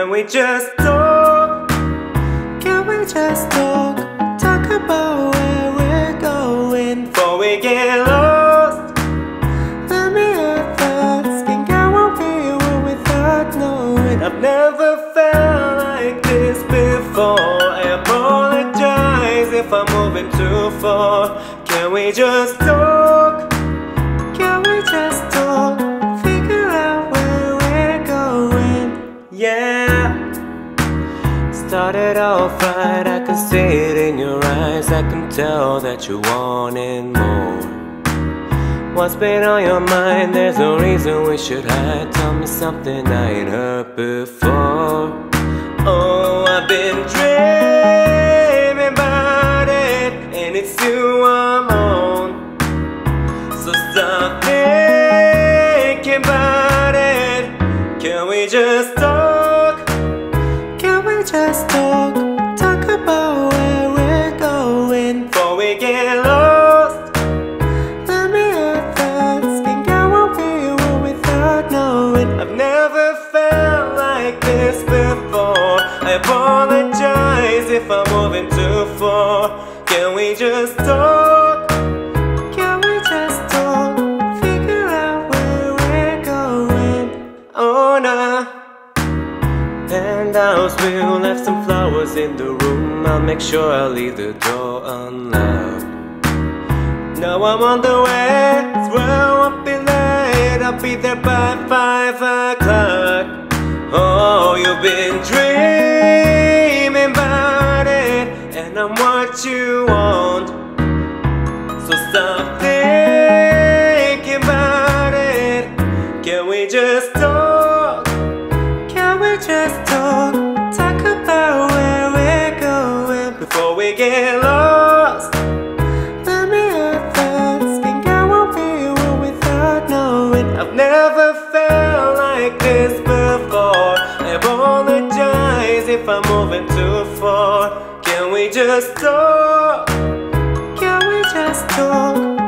Can we just talk? Can we just talk? Talk about where we're going before we get lost. Let me have thoughts, can go on here without knowing. I've never felt like this before. I apologize if I'm moving too far. Can we just talk? Can we just talk? Figure out where we're going. Yeah. Started off right, I can see it in your eyes. I can tell that you wanted more. What's been on your mind? There's no reason we should hide. Tell me something I ain't heard before. Oh, I've been dreaming about it, and it's you I'm on. So stop thinking about it. Can we just talk? Can we just talk? Talk about where we're going before we get lost. Let me have thoughts, can go on here without knowing. I've never felt like this before. I apologize if I'm moving too far. Can we just talk? Can we just talk? Figure out where we're going. Oh nah. Penthouse view, left some flowers in the room. I'll make sure I leave the door unlocked. Now I'm on the way, swear I won't be late. I'll be there by 5 o'clock. Oh, you've been dreaming about it, and I'm what you want. So stop thinking about it. Can we just talk? Can we just talk? Talk about where we're going before we get lost. Let me have thoughts, can go on here without knowing. I've never felt like this before. I apologize if I'm moving too far. Can we just talk? Can we just talk?